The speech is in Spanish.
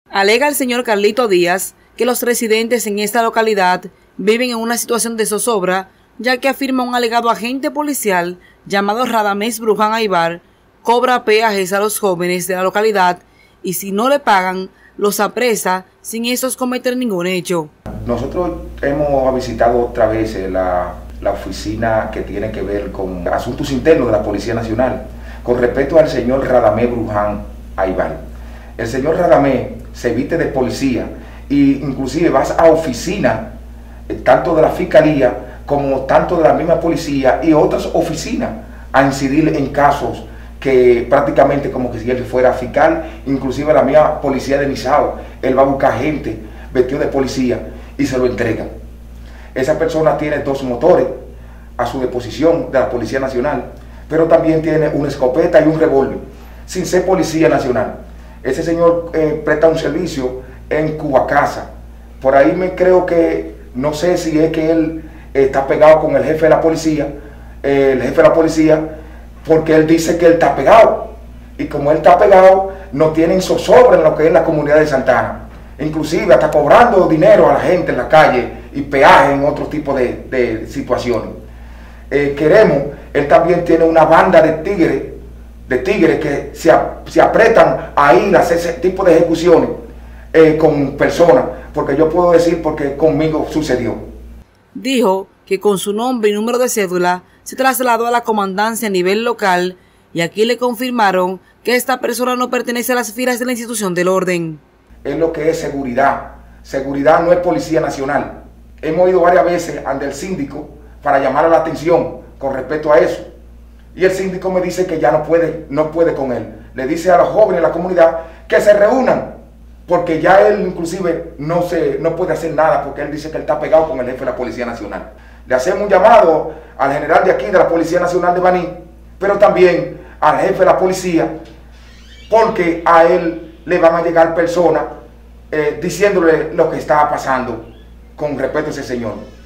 Alega el señor Carlito Díaz que los residentes en esta localidad viven en una situación de zozobra, ya que afirma un alegado agente policial llamado Radamés Bruján Aybar cobra peajes a los jóvenes de la localidad y si no le pagan, los apresa sin estos cometer ningún hecho. Nosotros hemos visitado otra vez la oficina que tiene que ver con asuntos internos de la Policía Nacional con respecto al señor Radamés Bruján Aybar. El señor Radamés se viste de policía e inclusive vas a oficina tanto de la Fiscalía como tanto de la misma policía y otras oficinas a incidir en casos que prácticamente como que si él fuera fiscal, inclusive la misma policía de Misao, él va a buscar gente vestido de policía y se lo entrega. Esa persona tiene 2 motores a su disposición de la Policía Nacional, pero también tiene una escopeta y un revólver, sin ser Policía Nacional. Ese señor presta un servicio en Cubacasa. Por ahí me creo que, no sé si es que él está pegado con el jefe de la policía, porque él dice que él está pegado. Y como él está pegado, no tienen zozobra en lo que es la comunidad de Santana. Inclusive hasta cobrando dinero a la gente en la calle y peaje en otro tipo de situaciones. Él también tiene una banda de tigres que se apretan a ir a hacer ese tipo de ejecuciones con personas, porque yo puedo decir porque conmigo sucedió. Dijo que con su nombre y número de cédula se trasladó a la comandancia a nivel local y aquí le confirmaron que esta persona no pertenece a las filas de la institución del orden. Es lo que es seguridad. Seguridad no es Policía Nacional. Hemos ido varias veces ante el síndico para llamar la atención con respecto a eso. Y el síndico me dice que ya no puede con él. Le dice a los jóvenes de la comunidad que se reúnan, porque ya él inclusive no puede hacer nada, porque él dice que él está pegado con el jefe de la Policía Nacional. Le hacemos un llamado al general de aquí, de la Policía Nacional de Baní, pero también al jefe de la policía, porque a él le van a llegar personas diciéndole lo que está pasando con respecto a ese señor.